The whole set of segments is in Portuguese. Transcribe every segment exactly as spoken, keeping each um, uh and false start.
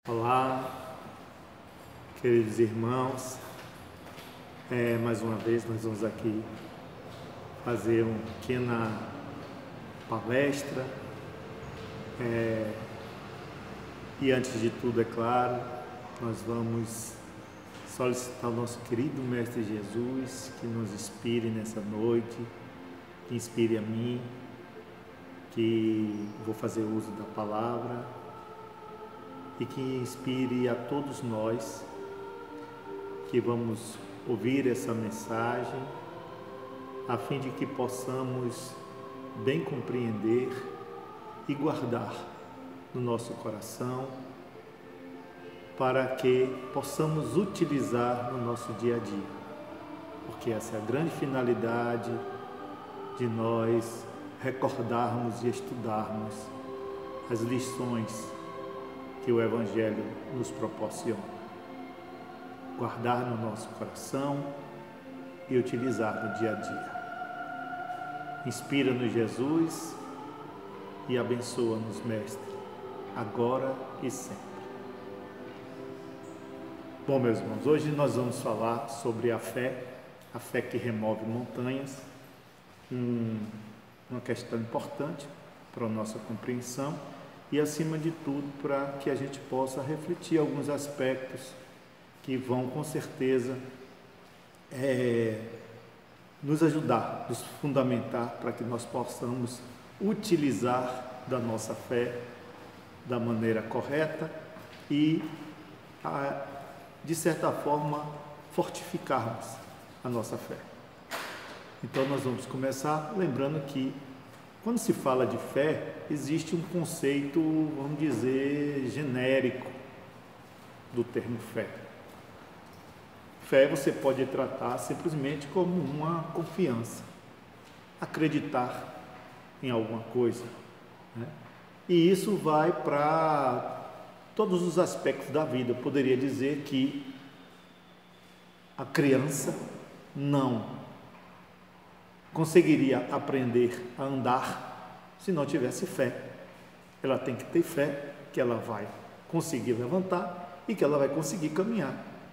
Olá, queridos irmãos, é, mais uma vez nós vamos aqui fazer uma pequena palestra é, e antes de tudo, é claro, nós vamos solicitar ao nosso querido Mestre Jesus que nos inspire nessa noite, que inspire a mim, que vou fazer uso da palavra e que inspire a todos nós que vamos ouvir essa mensagem, a fim de que possamos bem compreender e guardar no nosso coração, para que possamos utilizar no nosso dia a dia, porque essa é a grande finalidade de nós recordarmos e estudarmos as lições que o Evangelho nos proporciona. Guardar no nosso coração e utilizar no dia a dia. Inspira-nos, Jesus, e abençoa-nos, Mestre, agora e sempre. Bom, meus irmãos, hoje nós vamos falar sobre a fé, a fé que remove montanhas, um, uma questão importante para a nossa compreensão e, acima de tudo, para que a gente possa refletir alguns aspectos que vão, com certeza, é, nos ajudar, nos fundamentar para que nós possamos utilizar da nossa fé da maneira correta e, a, de certa forma, fortificarmos a nossa fé. Então, nós vamos começar lembrando que, quando se fala de fé, existe um conceito, vamos dizer, genérico do termo fé. Fé você pode tratar simplesmente como uma confiança, acreditar em alguma coisa, né? E isso vai para todos os aspectos da vida. Eu poderia dizer que a criança não conseguiria aprender a andar se não tivesse fé. Ela tem que ter fé que ela vai conseguir levantar e que ela vai conseguir caminhar.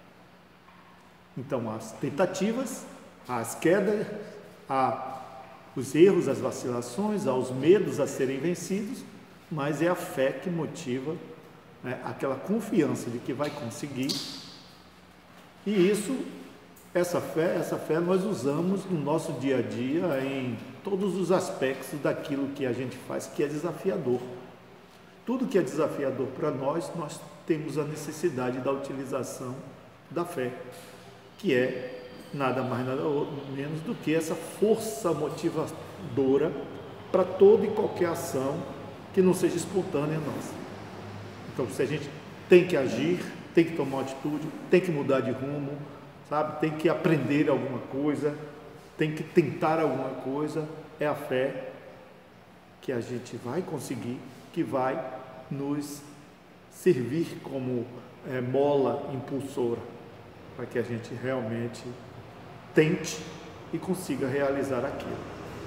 Então, as tentativas, as quedas, há os erros, as vacilações, há os medos a serem vencidos, mas é a fé que motiva, né, aquela confiança de que vai conseguir. E isso Essa fé, essa fé nós usamos no nosso dia a dia em todos os aspectos daquilo que a gente faz, que é desafiador. Tudo que é desafiador para nós, nós temos a necessidade da utilização da fé, que é nada mais, nada menos do que essa força motivadora para toda e qualquer ação que não seja espontânea nossa. Então, se a gente tem que agir, tem que tomar uma atitude, tem que mudar de rumo, sabe, tem que aprender alguma coisa, tem que tentar alguma coisa, é a fé que a gente vai conseguir, que vai nos servir como é, mola impulsora, para que a gente realmente tente e consiga realizar aquilo.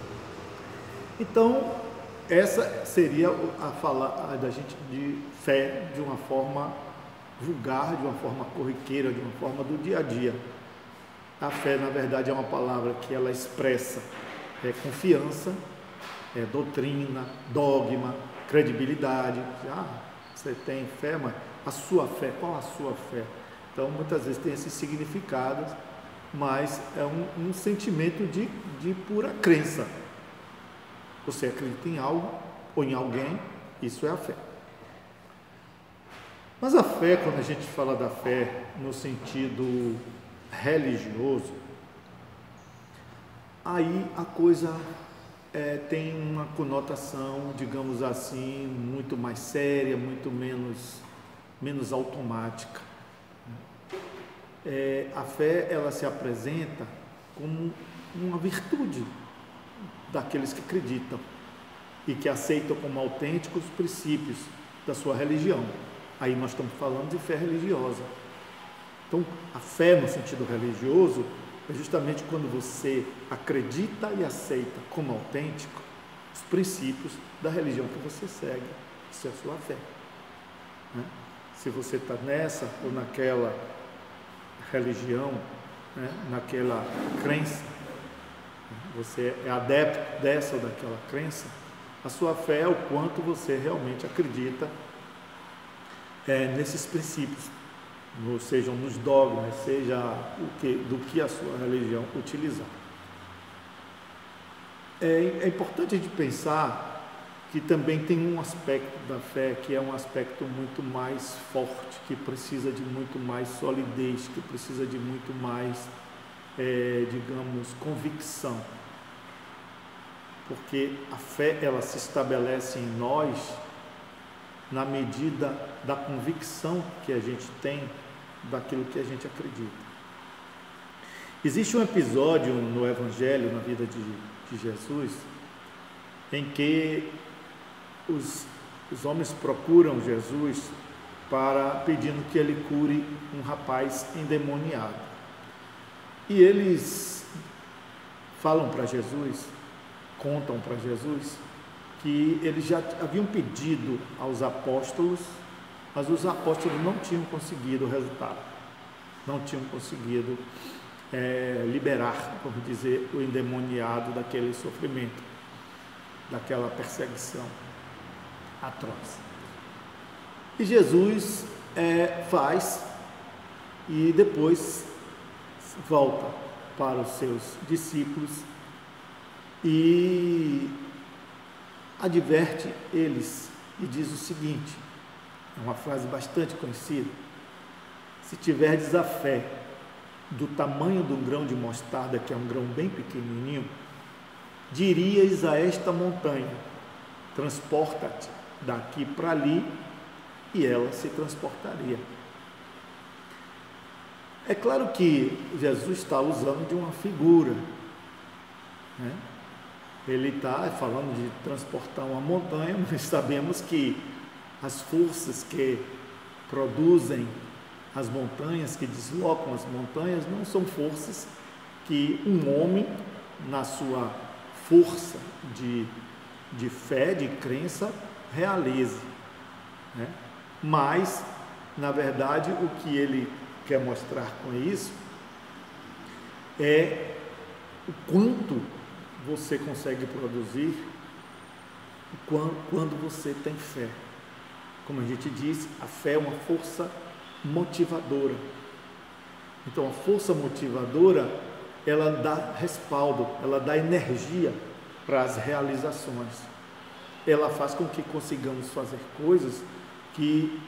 Então, essa seria a falar da gente de fé de uma forma vulgar, de uma forma corriqueira, de uma forma do dia a dia. A fé, na verdade, é uma palavra que ela expressa é, confiança, é, doutrina, dogma, credibilidade. Ah, você tem fé, mas a sua fé, qual a sua fé? Então, muitas vezes tem esses significados, mas é um, um sentimento de, de pura crença. Você acredita em algo ou em alguém, isso é a fé. Mas a fé, quando a gente fala da fé no sentido religioso, aí a coisa é, tem uma conotação, digamos assim, muito mais séria, muito menos, menos automática. É, a fé, ela se apresenta como uma virtude daqueles que acreditam e que aceitam como autênticos os princípios da sua religião. Aí nós estamos falando de fé religiosa. Então, a fé no sentido religioso é justamente quando você acredita e aceita como autêntico os princípios da religião que você segue. Isso é a sua fé, né? se você está nessa ou naquela religião, né, naquela crença, você é adepto dessa ou daquela crença, a sua fé é o quanto você realmente acredita é, nesses princípios, no, sejam nos dogmas, seja o que, do que a sua religião utilizar. É, é importante a gente pensar que também tem um aspecto da fé que é um aspecto muito mais forte, que precisa de muito mais solidez, que precisa de muito mais, é, digamos, convicção. Porque a fé, ela se estabelece em nós na medida da convicção que a gente tem daquilo que a gente acredita. Existe um episódio no Evangelho, na vida de, de Jesus, em que os, os homens procuram Jesus para pedindo que ele cure um rapaz endemoniado. E eles falam para Jesus, contam para Jesus, que eles já haviam pedido aos apóstolos, mas os apóstolos não tinham conseguido o resultado, não tinham conseguido é, liberar, vamos dizer, o endemoniado daquele sofrimento, daquela perseguição atroz. E Jesus é, faz e depois volta para os seus discípulos e adverte eles e diz o seguinte, é uma frase bastante conhecida: se tiverdes a fé do tamanho de um grão de mostarda, que é um grão bem pequenininho, dirias a esta montanha, transporta-te daqui para ali, e ela se transportaria. É claro que Jesus está usando de uma figura, né? Ele está falando de transportar uma montanha, mas sabemos que as forças que produzem as montanhas, que deslocam as montanhas, não são forças que um homem, na sua força de, de fé, de crença, realize, né? Mas, na verdade, o que ele quer mostrar com isso é o quanto você consegue produzir quando você tem fé. Como a gente disse, a fé é uma força motivadora. Então, a força motivadora, ela dá respaldo, ela dá energia para as realizações. Ela faz com que consigamos fazer coisas que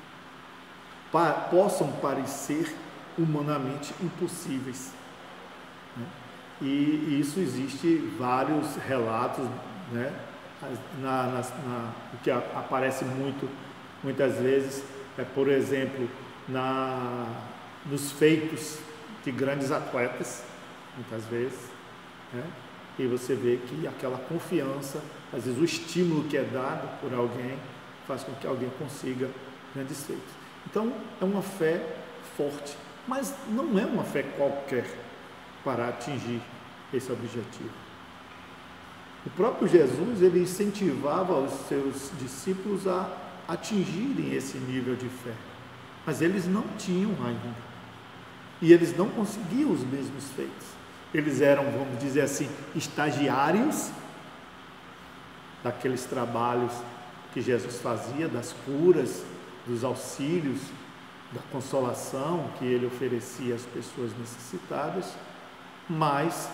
pa- possam parecer humanamente impossíveis, né? E isso existe vários relatos, né? na, na, na, o que a, aparece muito, muitas vezes, é, por exemplo, na, nos feitos de grandes atletas, muitas vezes, né? E você vê que aquela confiança, às vezes o estímulo que é dado por alguém, faz com que alguém consiga grandes feitos. Então, é uma fé forte, mas não é uma fé qualquer para atingir esse objetivo. O próprio Jesus, ele incentivava os seus discípulos a atingirem esse nível de fé, mas eles não tinham ainda, e eles não conseguiam os mesmos feitos. Eles eram, vamos dizer assim, estagiários daqueles trabalhos que Jesus fazia, das curas, dos auxílios, da consolação que ele oferecia às pessoas necessitadas, mas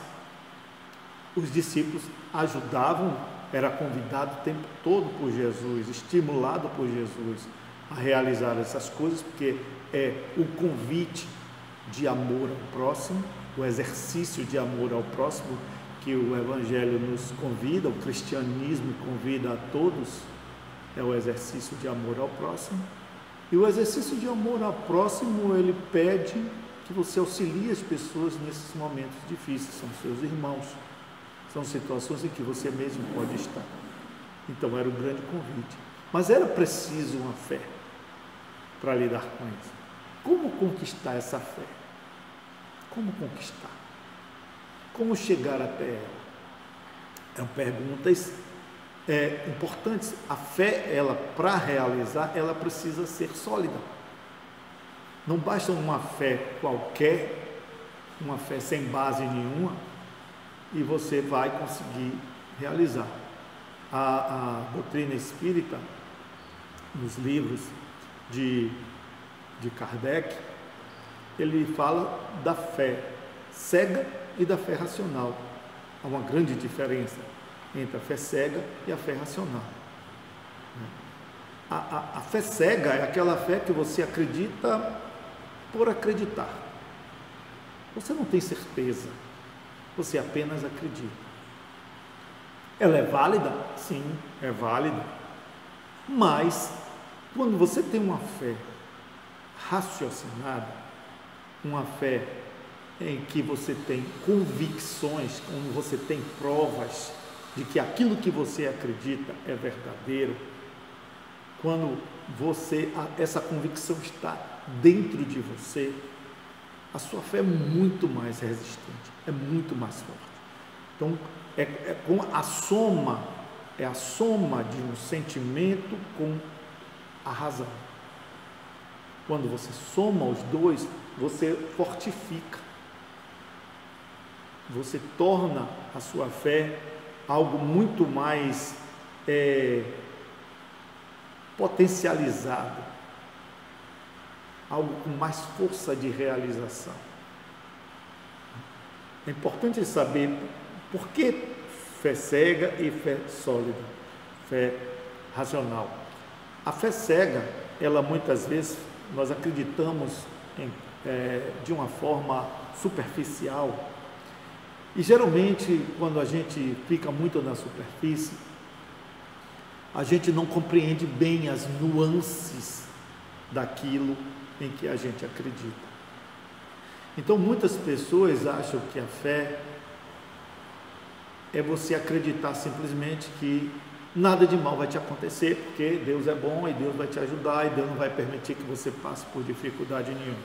os discípulos ajudavam, era convidado o tempo todo por Jesus, estimulado por Jesus a realizar essas coisas, porque é o convite de amor ao próximo, o exercício de amor ao próximo que o Evangelho nos convida, o cristianismo convida a todos, é o exercício de amor ao próximo. E o exercício de amor ao próximo, ele pede que você auxilie as pessoas nesses momentos difíceis, são seus irmãos, são situações em que você mesmo pode estar. Então era um grande convite, mas era preciso uma fé para lidar com isso. Como conquistar essa fé? Como conquistar? Como chegar até ela? São perguntas é importantes. A fé, ela, para realizar, ela precisa ser sólida. Não basta uma fé qualquer, uma fé sem base nenhuma, e você vai conseguir realizar. A, a doutrina espírita, nos livros de, de Kardec, ele fala da fé cega e da fé racional. Há uma grande diferença entre a fé cega e a fé racional. A, a, a fé cega é aquela fé que você acredita por acreditar. Você não tem certeza, você apenas acredita. Ela é válida? Sim, é válida. Mas, quando você tem uma fé raciocinada, uma fé em que você tem convicções, quando você tem provas de que aquilo que você acredita é verdadeiro, quando você, essa convicção está dentro de você, a sua fé é muito mais resistente, é muito mais forte. Então, é, é com a soma, é a soma de um sentimento com a razão. Quando você soma os dois, você fortifica, você torna a sua fé algo muito mais é, potencializado, algo com mais força de realização. É importante saber por que fé cega e fé sólida, fé racional. A fé cega, ela muitas vezes, nós acreditamos em, é, de uma forma superficial, e geralmente quando a gente fica muito na superfície, a gente não compreende bem as nuances daquilo em que a gente acredita. Então muitas pessoas acham que a fé é você acreditar simplesmente que nada de mal vai te acontecer, porque Deus é bom e Deus vai te ajudar e Deus não vai permitir que você passe por dificuldade nenhuma.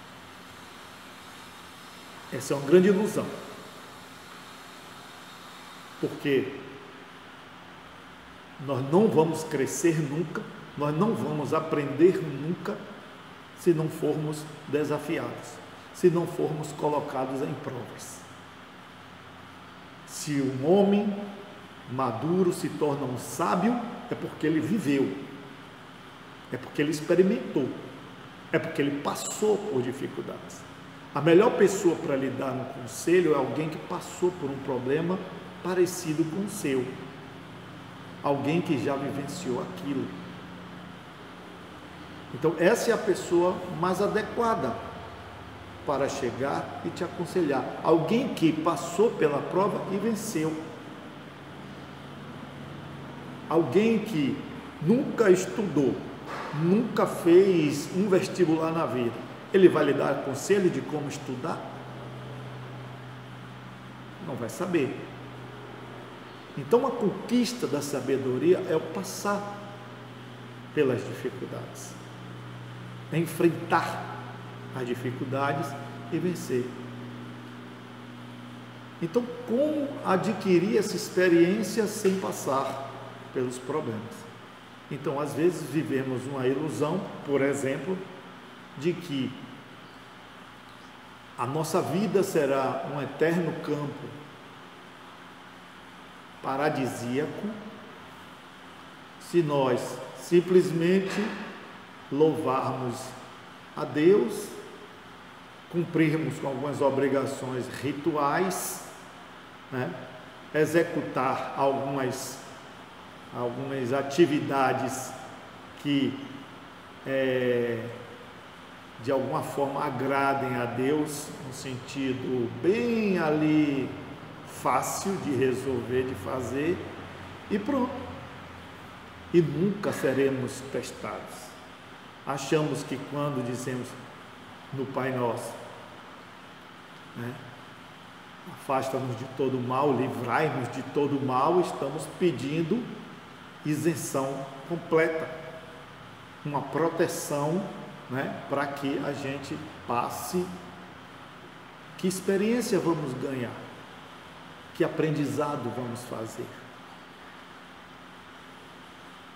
Essa é uma grande ilusão. Porque nós não vamos crescer nunca, nós não vamos aprender nunca se não formos desafiados, se não formos colocados em provas. Se um homem maduro se torna um sábio, é porque ele viveu, é porque ele experimentou, é porque ele passou por dificuldades. A melhor pessoa para lhe dar um conselho é alguém que passou por um problema parecido com o seu, alguém que já vivenciou aquilo. Então essa é a pessoa mais adequada para chegar e te aconselhar, alguém que passou pela prova e venceu, alguém que nunca estudou, nunca fez um vestibular na vida. Ele vai lhe dar conselho de como estudar? Não vai saber. Então a conquista da sabedoria é o passar pelas dificuldades, é enfrentar as dificuldades e vencer. Então, como adquirir essa experiência sem passar pelos problemas? Então, às vezes vivemos uma ilusão, por exemplo, de que a nossa vida será um eterno campo paradisíaco se nós simplesmente louvarmos a Deus, cumprirmos com algumas obrigações rituais, né? Executar algumas, algumas atividades que é, de alguma forma agradem a Deus, no sentido bem ali fácil de resolver, de fazer, e pronto. E nunca seremos testados. Achamos que quando dizemos no Pai Nosso, né, afasta-nos de todo mal, livrai-nos de todo mal, estamos pedindo isenção completa, uma proteção, né, para que a gente passe. Que experiência vamos ganhar? Que aprendizado vamos fazer?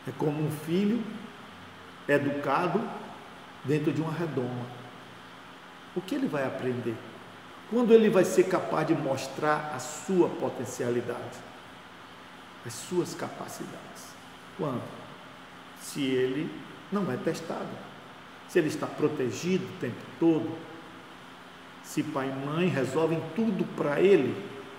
É como um filho educado dentro de uma redoma. O que ele vai aprender? Quando ele vai ser capaz de mostrar a sua potencialidade, as suas capacidades? Quando? Se ele não é testado, se ele está protegido o tempo todo, se pai e mãe resolvem tudo para ele,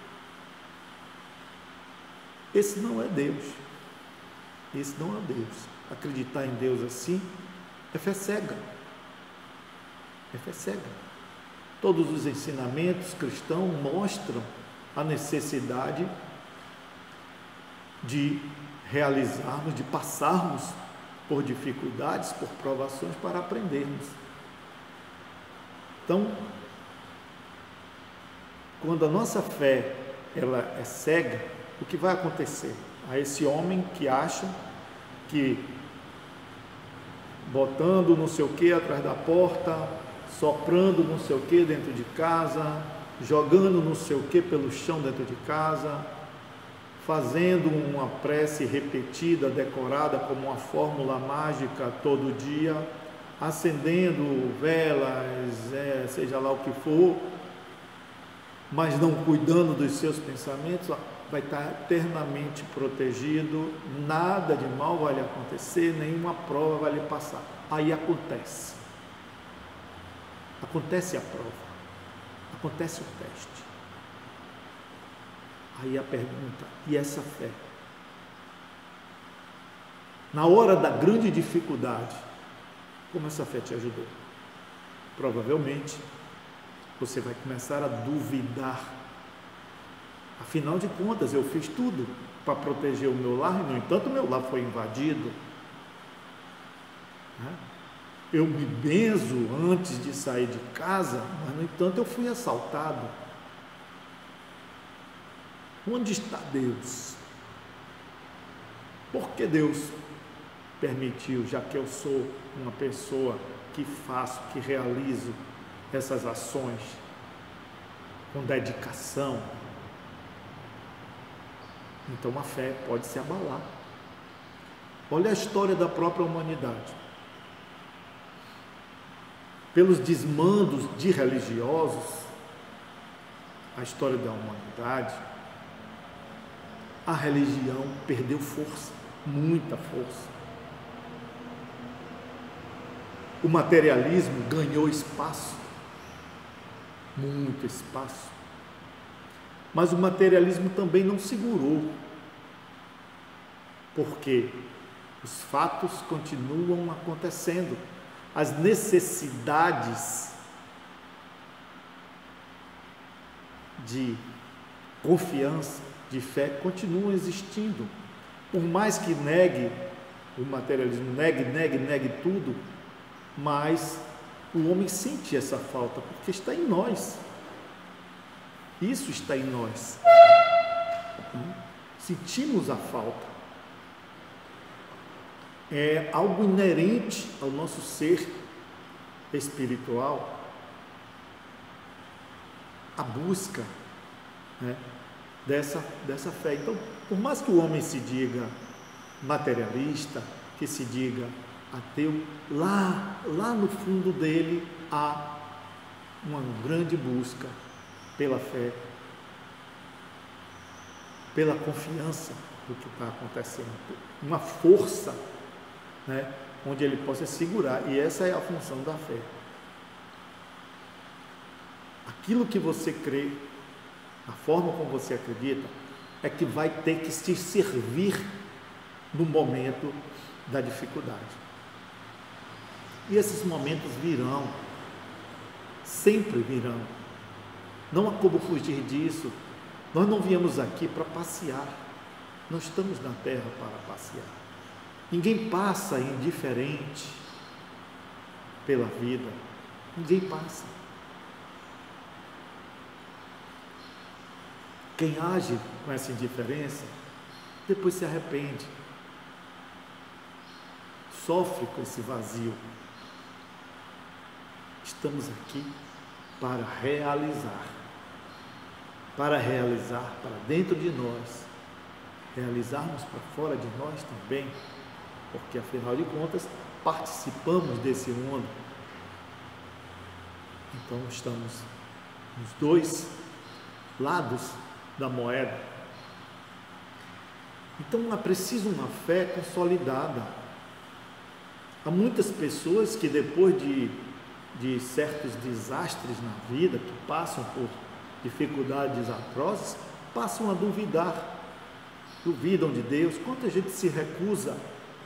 esse não é Deus. Esse não é Deus. Acreditar em Deus assim é fé cega. É fé cega. Todos os ensinamentos cristãos mostram a necessidade de realizarmos, de passarmos por dificuldades, por provações para aprendermos. Então, quando a nossa fé ela é cega, o que vai acontecer? A esse homem que acha que botando não sei o que atrás da porta, soprando não sei o que dentro de casa, jogando não sei o que pelo chão dentro de casa, fazendo uma prece repetida, decorada como uma fórmula mágica todo dia, acendendo velas, é, seja lá o que for, mas não cuidando dos seus pensamentos, vai estar eternamente protegido, nada de mal vai lhe acontecer, nenhuma prova vai lhe passar. Aí acontece. Acontece a prova, acontece o teste. Aí a pergunta, e essa fé? Na hora da grande dificuldade, como essa fé te ajudou? Provavelmente, você vai começar a duvidar. Afinal de contas, eu fiz tudo para proteger o meu lar, e no entanto o meu lar foi invadido. Eu me benzo antes de sair de casa, mas no entanto eu fui assaltado. Onde está Deus? Por que Deus permitiu, já que eu sou uma pessoa que faço, que realizo essas ações com dedicação? Então a fé pode se abalar. Olha a história da própria humanidade. Pelos desmandos de religiosos, a história da humanidade, a religião perdeu força, muita força. O materialismo ganhou espaço, muito espaço. Mas o materialismo também não segurou, porque os fatos continuam acontecendo, as necessidades de confiança, de fé continuam existindo. Por mais que negue o materialismo, negue, negue, negue tudo, mas o homem sente essa falta, porque está em nós. Isso está em nós. Sentimos a falta. É algo inerente ao nosso ser espiritual, a busca, né, dessa, dessa fé. Então, por mais que o homem se diga materialista, que se diga ateu, lá, lá no fundo dele há uma grande busca pela fé, pela confiança do que está acontecendo, uma força, né, onde ele possa segurar, e essa é a função da fé. Aquilo que você crê, a forma como você acredita, é que vai ter que te servir no momento da dificuldade. E esses momentos virão, sempre virão. Não há como fugir disso. Nós não viemos aqui para passear, nós estamos na terra para passear. Ninguém passa indiferente pela vida, ninguém passa. Quem age com essa indiferença, depois se arrepende, sofre com esse vazio. Estamos aqui para realizar, para realizar para dentro de nós, realizarmos para fora de nós também porque afinal de contas participamos desse mundo. Então estamos nos dois lados da moeda. Então é preciso uma fé consolidada. Há muitas pessoas que depois de, de certos desastres na vida, que passam por dificuldades atrozes, passam a duvidar, duvidam de Deus. Quanta gente se recusa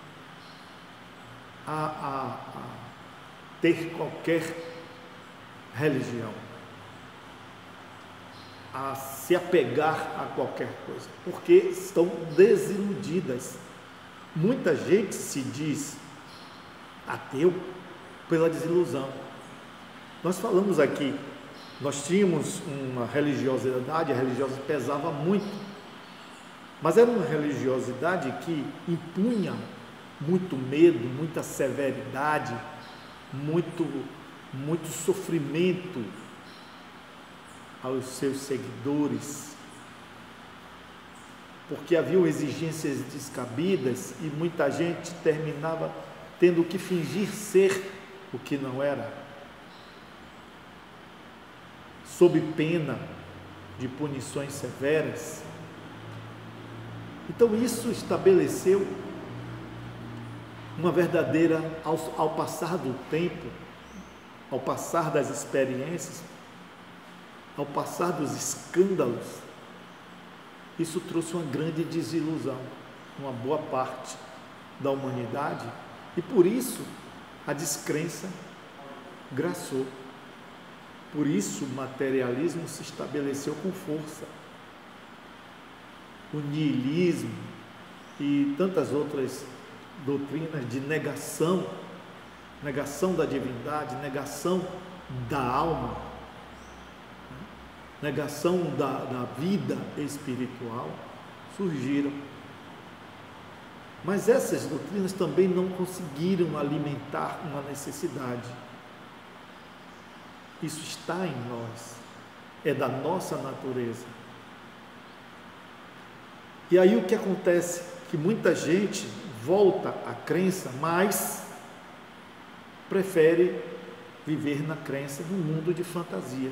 a, a, a ter qualquer religião, a se apegar a qualquer coisa, porque estão desiludidas. Muita gente se diz ateu pela desilusão. Nós falamos aqui, nós tínhamos uma religiosidade, a religiosidade pesava muito, mas era uma religiosidade que impunha muito medo, muita severidade, muito, muito sofrimento aos seus seguidores, porque haviam exigências descabidas e muita gente terminava tendo que fingir ser o que não era, sob pena de punições severas. Então isso estabeleceu uma verdadeira, ao, ao passar do tempo, ao passar das experiências, ao passar dos escândalos, isso trouxe uma grande desilusão, uma boa parte da humanidade, e por isso a descrença graçou. Por isso o materialismo se estabeleceu com força. O niilismo e tantas outras doutrinas de negação, negação da divindade, negação da alma, negação da, da vida espiritual, surgiram. Mas essas doutrinas também não conseguiram alimentar uma necessidade. Isso está em nós, é da nossa natureza. E aí o que acontece? Que muita gente volta à crença, mas prefere viver na crença num mundo de fantasias.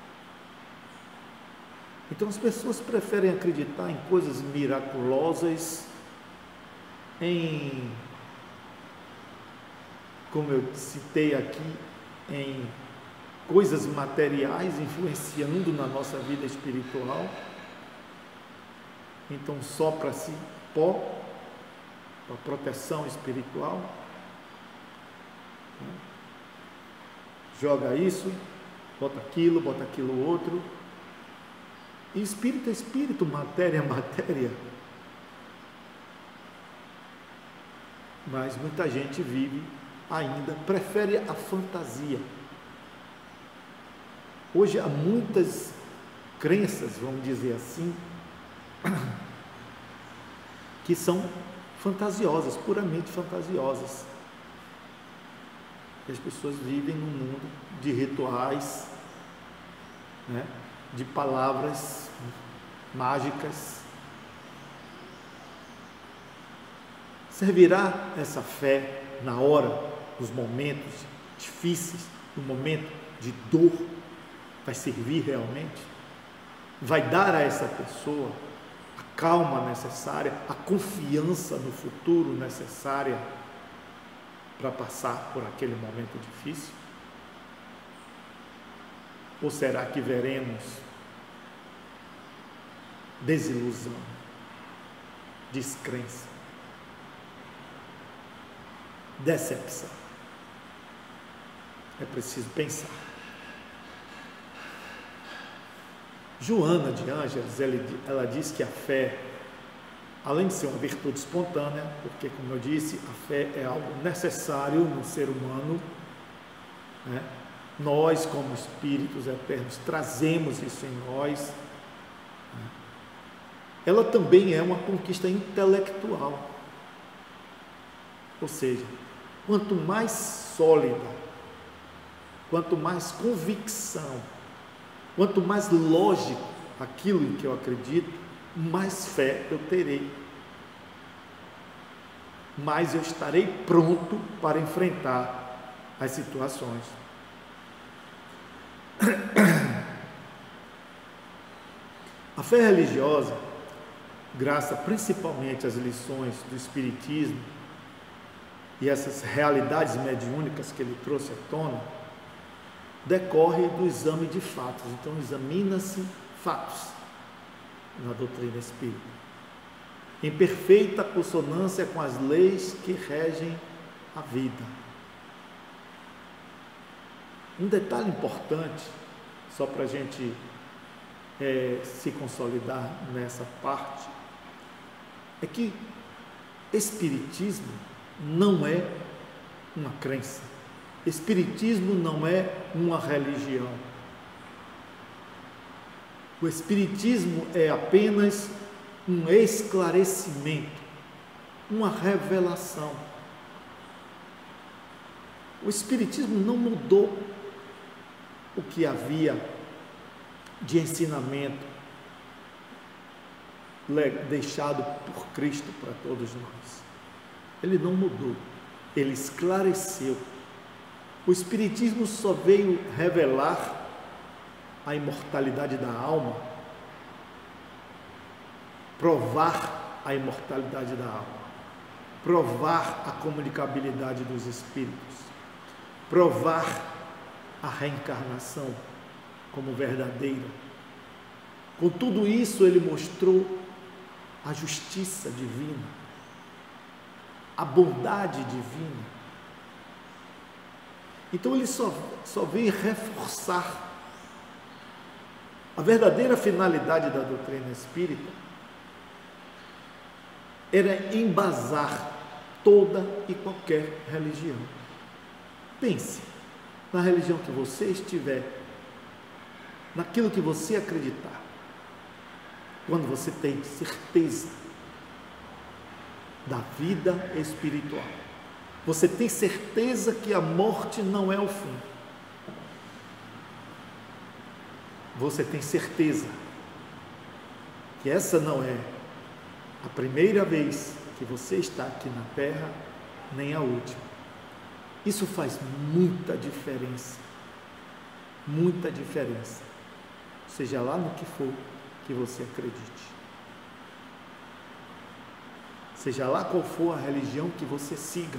Então as pessoas preferem acreditar em coisas miraculosas, em, como eu citei aqui, em coisas materiais influenciando na nossa vida espiritual. Então só para si pó, para proteção espiritual, joga isso, bota aquilo, bota aquilo outro. E espírito é espírito, matéria é matéria. Mas muita gente vive ainda, prefere a fantasia. Hoje há muitas crenças, vamos dizer assim, que são fantasiosas, puramente fantasiosas. E as pessoas vivem num mundo de rituais, né, de palavras mágicas. Servirá essa fé na hora, nos momentos difíceis, no momento de dor? Vai servir realmente? Vai dar a essa pessoa a calma necessária, a confiança no futuro necessária para passar por aquele momento difícil? Ou será que veremos desilusão, descrença, decepção? É preciso pensar. Joana de Ângeles, ela, ela diz que a fé, além de ser uma virtude espontânea, porque, como eu disse, a fé é algo necessário no ser humano, né? Nós, como espíritos eternos, trazemos isso em nós, né? Ela também é uma conquista intelectual, ou seja, quanto mais sólida, quanto mais convicção, quanto mais lógico aquilo em que eu acredito, mais fé eu terei. mais eu estarei pronto para enfrentar as situações. A fé religiosa, graças principalmente às lições do Espiritismo e essas realidades mediúnicas que ele trouxe à tona, decorre do exame de fatos. Então, examina-se fatos na doutrina espírita, em perfeita consonância com as leis que regem a vida. Um detalhe importante, só para a gente é, se consolidar nessa parte, é que Espiritismo não é uma crença, Espiritismo não é uma religião. O Espiritismo é apenas um esclarecimento, uma revelação. O Espiritismo não mudou o que havia de ensinamento deixado por Cristo para todos nós. Ele não mudou, ele esclareceu. O Espiritismo só veio revelar a imortalidade da alma, provar a imortalidade da alma, provar a comunicabilidade dos espíritos, provar a reencarnação como verdadeira. Com tudo isso, ele mostrou a justiça divina, a bondade divina. Então ele só, só veio reforçar a verdadeira finalidade da doutrina espírita, era embasar toda e qualquer religião. Pense na religião que você estiver, naquilo que você acreditar. Quando você tem certeza da vida espiritual, você tem certeza que a morte não é o fim, você tem certeza que essa não é a primeira vez que você está aqui na Terra, nem a última. Isso faz muita diferença, muita diferença, seja lá no que for que você acredite, seja lá qual for a religião que você siga.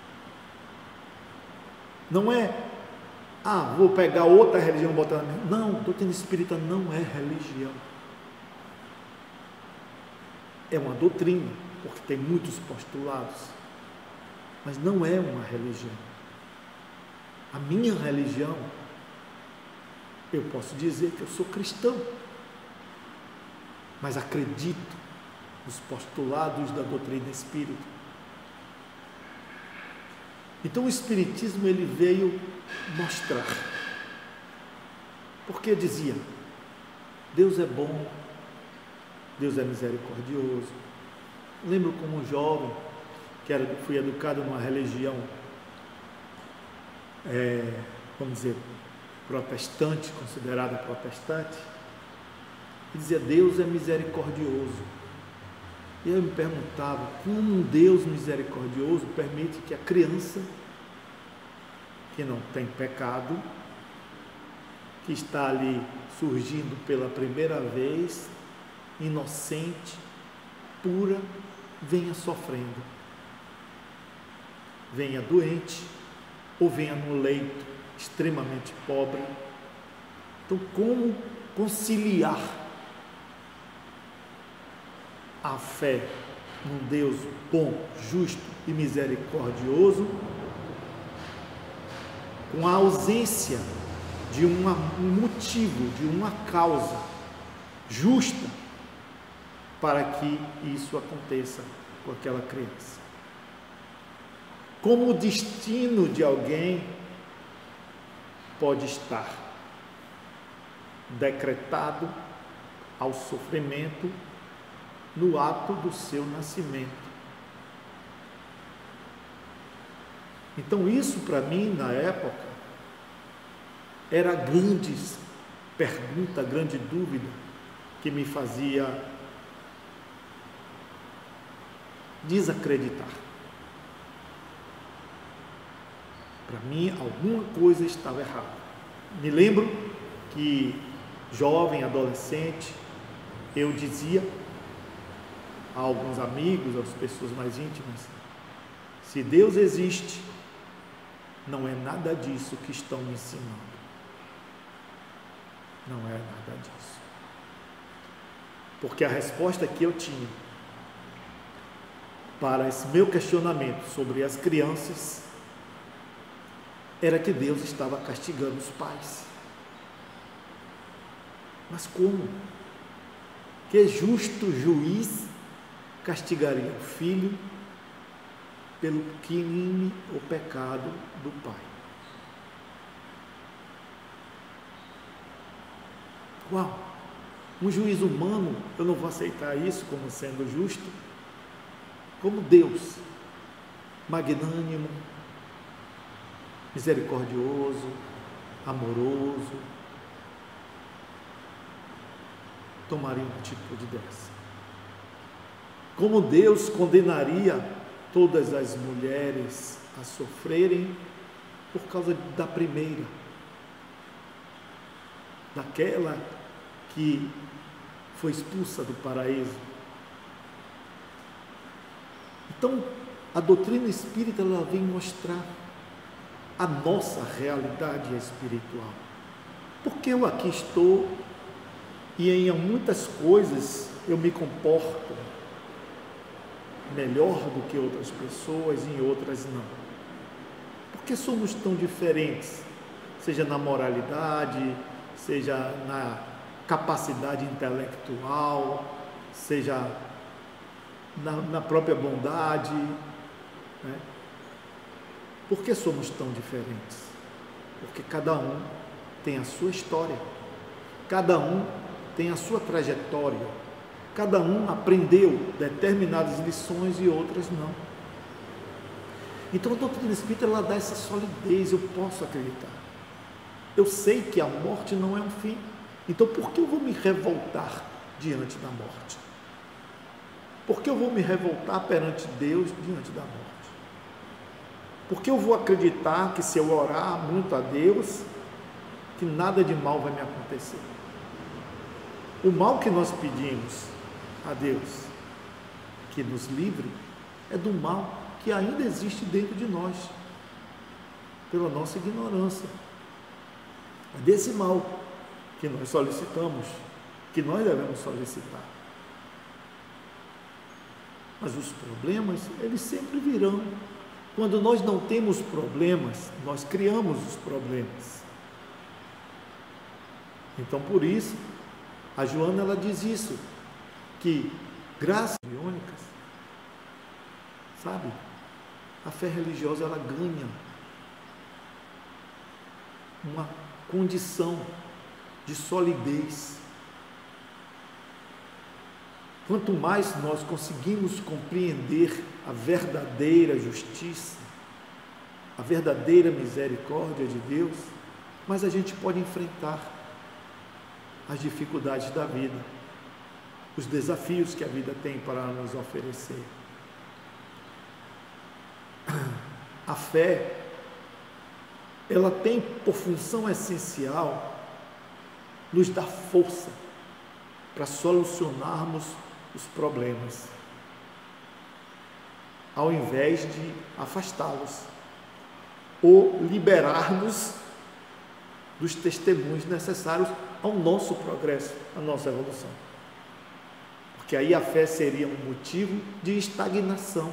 Não é, ah, vou pegar outra religião e botar na minha. Não, doutrina espírita não é religião. É uma doutrina, porque tem muitos postulados, mas não é uma religião. A minha religião, eu posso dizer que eu sou cristão, mas acredito nos postulados da doutrina espírita. Então o Espiritismo ele veio mostrar, porque dizia, Deus é bom, Deus é misericordioso. Eu lembro como jovem, que era, fui educado numa religião, é, vamos dizer, protestante, considerada protestante, e dizia, Deus é misericordioso. E eu me perguntava, como um Deus misericordioso permite que a criança, que não tem pecado, que está ali surgindo pela primeira vez, inocente, pura, venha sofrendo, venha doente, ou venha num leito extremamente pobre. Então, como conciliar a fé num Deus bom, justo e misericordioso com a ausência de uma, um motivo, de uma causa justa para que isso aconteça com aquela criança? Como o destino de alguém pode estar decretado ao sofrimento no ato do seu nascimento. Então isso para mim na época era a grande pergunta, a grande dúvida que me fazia desacreditar. Para mim, alguma coisa estava errada. Me lembro que, jovem, adolescente, eu dizia a alguns amigos, às pessoas mais íntimas: se Deus existe, não é nada disso que estão me ensinando. Não é nada disso. Porque a resposta que eu tinha para esse meu questionamento sobre as crianças era que Deus estava castigando os pais. Mas como? Que justo juiz castigaria o filho pelo crime ou pecado do pai? Uau! Um juiz humano, eu não vou aceitar isso como sendo justo. Como Deus, magnânimo, misericordioso, amoroso, tomaria uma atitude dessa? Como Deus condenaria todas as mulheres a sofrerem por causa da primeira, daquela que foi expulsa do paraíso? Então, a doutrina espírita, ela vem mostrar a nossa realidade espiritual. Porque eu aqui estou e em muitas coisas eu me comporto melhor do que outras pessoas, e em outras não. Por que somos tão diferentes? Seja na moralidade, seja na capacidade intelectual, seja na, na própria bondade, né? Por que somos tão diferentes? Porque cada um tem a sua história, cada um tem a sua trajetória, cada um aprendeu determinadas lições e outras não. Então a doutrina espírita, ela dá essa solidez. Eu posso acreditar, eu sei que a morte não é um fim, então por que eu vou me revoltar diante da morte? Por que eu vou me revoltar perante Deus diante da morte? Por que eu vou acreditar que, se eu orar muito a Deus, que nada de mal vai me acontecer? O mal que nós pedimos a Deus que nos livre é do mal que ainda existe dentro de nós, pela nossa ignorância. É desse mal que nós solicitamos, que nós devemos solicitar. Mas os problemas, eles sempre virão. Quando nós não temos problemas, nós criamos os problemas. Então, por isso, a Joana, ela diz isso, que graças iônicas, sabe, a fé religiosa, ela ganha uma condição de solidez. Quanto mais nós conseguimos compreender a verdadeira justiça, a verdadeira misericórdia de Deus, mais a gente pode enfrentar as dificuldades da vida, os desafios que a vida tem para nos oferecer. A fé, ela tem por função essencial nos dar força para solucionarmos os problemas, ao invés de afastá-los ou liberar-nos dos testemunhos necessários ao nosso progresso, à nossa evolução. Porque aí a fé seria um motivo de estagnação.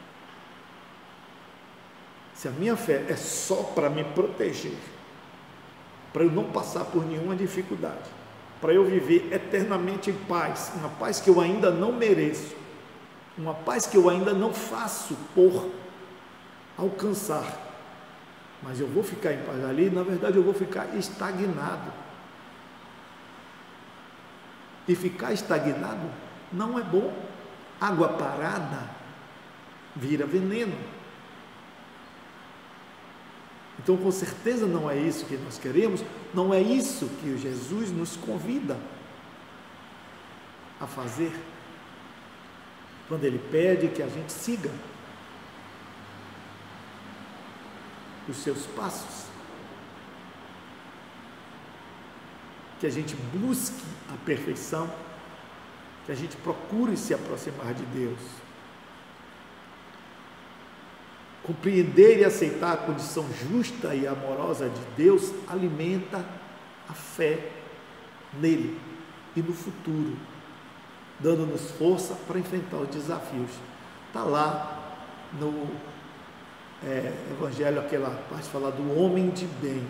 Se a minha fé é só para me proteger, para eu não passar por nenhuma dificuldade, para eu viver eternamente em paz, uma paz que eu ainda não mereço, uma paz que eu ainda não faço por alcançar, mas eu vou ficar em paz ali, na verdade eu vou ficar estagnado. E ficar estagnado não é bom. Água parada vira veneno. Então, com certeza não é isso que nós queremos, não é isso que Jesus nos convida a fazer, quando Ele pede que a gente siga. os seus passos, que a gente busque a perfeição, que a gente procure se aproximar de Deus. Compreender e aceitar a condição justa e amorosa de Deus alimenta a fé nele e no futuro, dando-nos força para enfrentar os desafios. Está lá no é, Evangelho, aquela parte fala do homem de bem.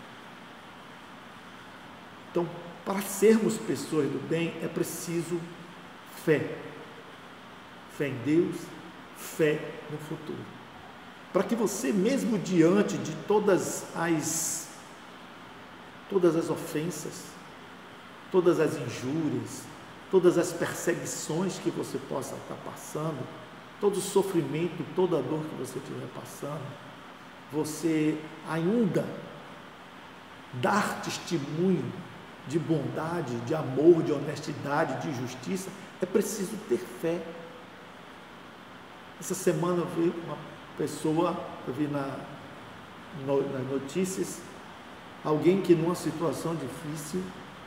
Então, para sermos pessoas do bem, é preciso fé. Fé em Deus, fé no futuro. Para que você, mesmo diante de todas as, todas as ofensas, todas as injúrias, todas as perseguições que você possa estar passando, todo o sofrimento, toda a dor que você estiver passando, você ainda dar testemunho de bondade, de amor, de honestidade, de justiça, é preciso ter fé. Essa semana eu vi uma pessoa, eu vi na, no, nas notícias, alguém que numa situação difícil,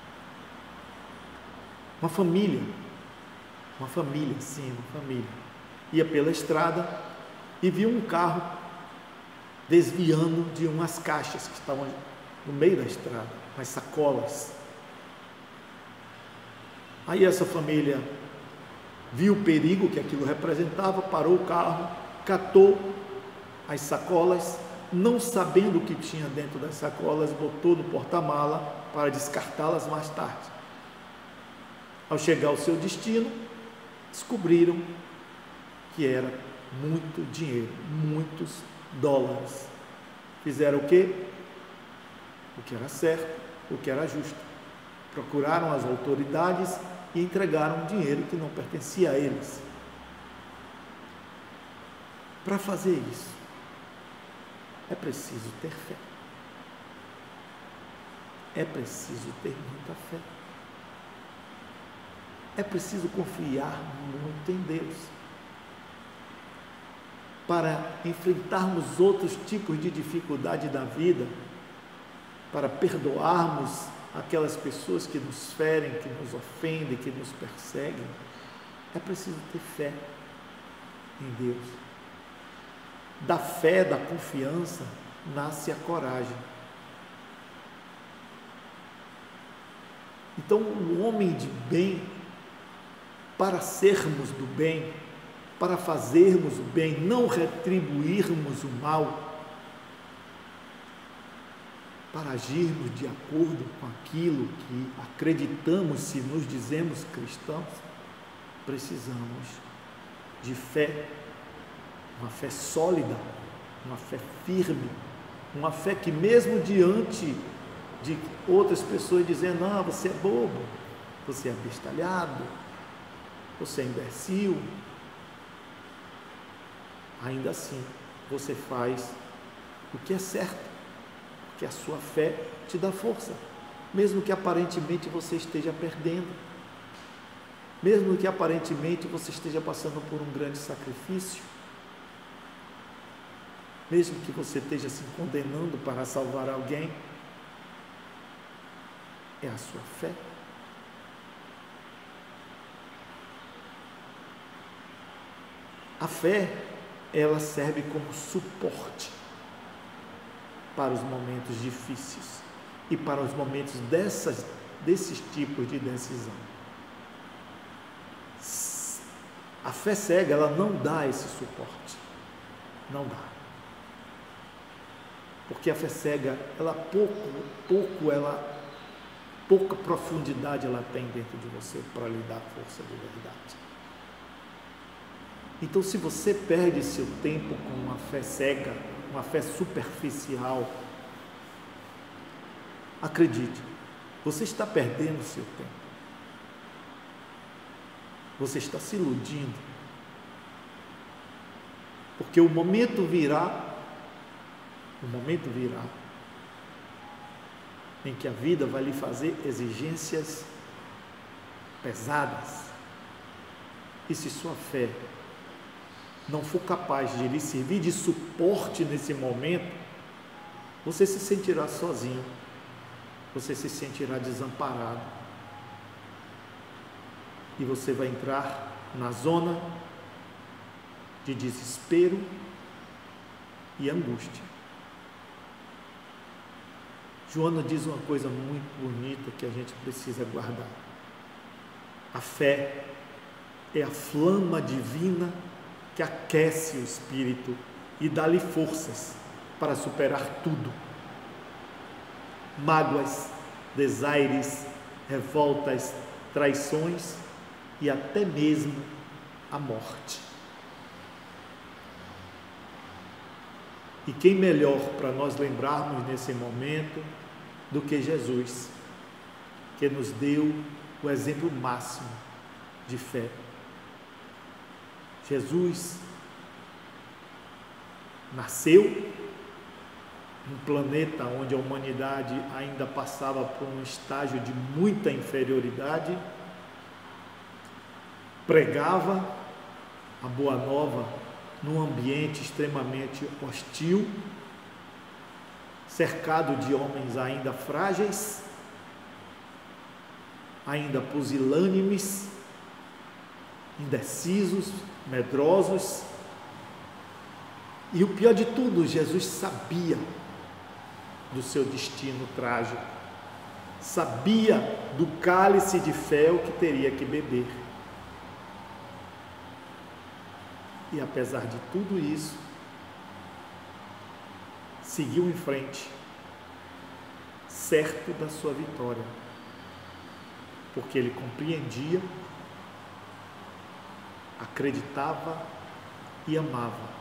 uma família, uma família, sim, uma família, ia pela estrada e viu um carro desviando de umas caixas que estavam no meio da estrada, umas sacolas. Aí essa família viu o perigo que aquilo representava, parou o carro, catou as sacolas, não sabendo o que tinha dentro das sacolas, botou no porta-mala para descartá-las mais tarde. Ao chegar ao seu destino, descobriram que era muito dinheiro, muitos dólares. Fizeram o quê? O que era certo, o que era justo. Procuraram as autoridades e entregaram dinheiro que não pertencia a eles. Para fazer isso, é preciso ter fé. É preciso ter muita fé. É preciso confiar muito em Deus. Para enfrentarmos outros tipos de dificuldade da vida, para perdoarmos aquelas pessoas que nos ferem, que nos ofendem, que nos perseguem, é preciso ter fé em Deus. Da fé, da confiança, nasce a coragem. Então, o homem de bem, para sermos do bem, para fazermos o bem, não retribuirmos o mal, para agirmos de acordo com aquilo que acreditamos, se nos dizemos cristãos, precisamos de fé, uma fé sólida, uma fé firme, uma fé que mesmo diante de outras pessoas dizendo, não, você é bobo, você é abestalhado, você é imbecil, ainda assim você faz o que é certo, porque a sua fé te dá força, mesmo que aparentemente você esteja perdendo, mesmo que aparentemente você esteja passando por um grande sacrifício, mesmo que você esteja se condenando para salvar alguém, é a sua fé. A fé, ela serve como suporte para os momentos difíceis e para os momentos dessas, desses tipos de decisão. A fé cega, ela não dá esse suporte, não dá. Porque a fé cega, ela pouco, pouco, ela, pouca profundidade ela tem dentro de você para lhe dar força de verdade. Então, se você perde seu tempo com uma fé cega, uma fé superficial, acredite, você está perdendo seu tempo. Você está se iludindo. Porque o momento virá, o momento virá, em que a vida vai lhe fazer exigências pesadas. E se sua fé não for capaz de lhe servir de suporte nesse momento, você se sentirá sozinho, você se sentirá desamparado, e você vai entrar na zona de desespero e angústia. Joana diz uma coisa muito bonita que a gente precisa guardar. A fé é a flama divina que aquece o espírito e dá-lhe forças para superar tudo. Mágoas, desaires, revoltas, traições e até mesmo a morte. E quem melhor para nós lembrarmos nesse momento do que Jesus, que nos deu o exemplo máximo de fé. Jesus nasceu num planeta onde a humanidade ainda passava por um estágio de muita inferioridade, pregava a boa nova num ambiente extremamente hostil, cercado de homens ainda frágeis, ainda pusilânimes, indecisos, medrosos. E o pior de tudo, Jesus sabia do seu destino trágico, sabia do cálice de fel que teria que beber. E apesar de tudo isso, seguiu em frente, certo da sua vitória, porque ele compreendia, acreditava e amava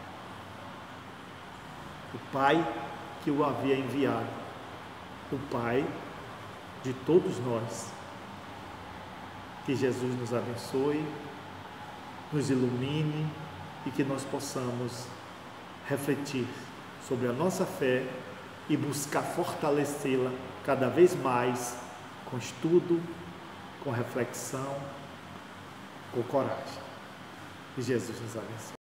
o Pai que o havia enviado, o Pai de todos nós. Que Jesus nos abençoe, nos ilumine e que nós possamos refletir sobre a nossa fé e buscar fortalecê-la cada vez mais com estudo, com reflexão, com coragem. Que Jesus nos abençoe.